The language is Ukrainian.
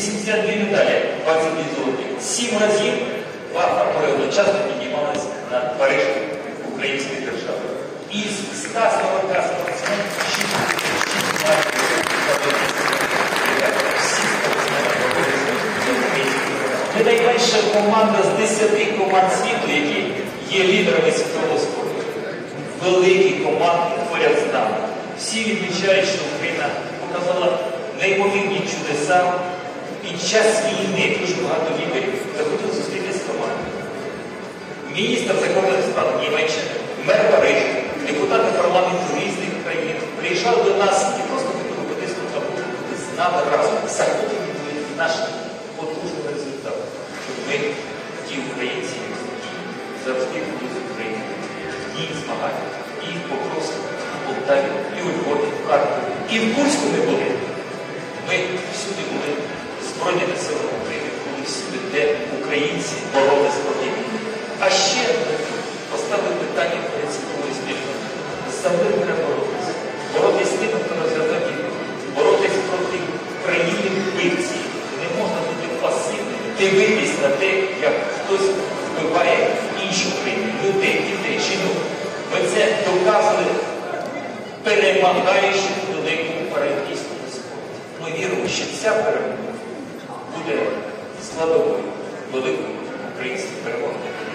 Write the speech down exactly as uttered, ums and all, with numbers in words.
вісімдесят дві медалі, двадцять дві золоті. Сім разів варта одночасно піднімалась на Париж української держави. Із ста сорока спортсменів шість Ми найменша команда з десяти команд світу, які є лідерами світового спорту. Великі команди поряд з нами. Всі відмічають, що Україна показала неймовірні чудеса під час війни. Дуже багато лідерів захотіли зустрітися з командою. Міністр закордонних справ Німеччини, мер Парижу, депутати парламенту різних країн приїжджали до нас не просто підробити спорту, з нами разом, захоплені нашим потужним результатом. Ми, ті українці, які завжди будуть з України, і змагання, і в Покровську, в Полтаві, і у Львові, в Харкові, і в Курську ми були. Ми всюди були Збройними силами України, були всюди, де українці боролись проти війни. А ще поставили питання перед світовою спільнотою. За мир треба боротися. Боротися з тим, хто розглядав війну. Боротися проти країни вбивці. Не можна бути пасивним, дивитись на те, як хтось вбиває іншу країну, людей, дітей, жінок. Ми це доказали, перемагаючи велику паралімпійському спорту. Ми віримо, що ця перемога буде складовою великої української перемоги.